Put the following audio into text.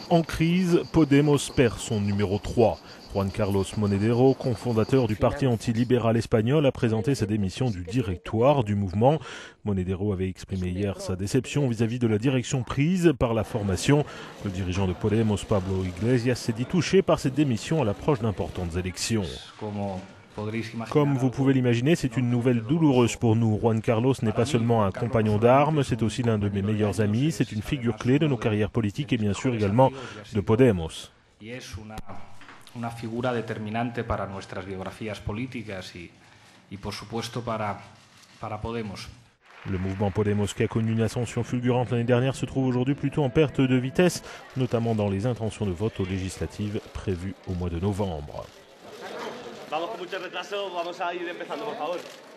En crise, Podemos perd son numéro 3. Juan Carlos Monedero, cofondateur du parti antilibéral espagnol, a présenté sa démission du directoire du mouvement. Monedero avait exprimé hier sa déception vis-à-vis de la direction prise par la formation. Le dirigeant de Podemos, Pablo Iglesias, s'est dit touché par cette démission à l'approche d'importantes élections. Comme vous pouvez l'imaginer, c'est une nouvelle douloureuse pour nous. Juan Carlos n'est pas seulement un compagnon d'armes, c'est aussi l'un de mes meilleurs amis, c'est une figure clé de nos carrières politiques et bien sûr également de Podemos. Una figura determinante para nuestras biografías políticas y por supuesto para Podemos. Le mouvement Podemos, qui a connu une ascension fulgurante l'année dernière, se trouve aujourd'hui plutôt en perte de vitesse, notamment dans les intentions de vote aux législatives prévues au mois de novembre. Vamos con mucho retraso, vamos a ir empezando, por favor.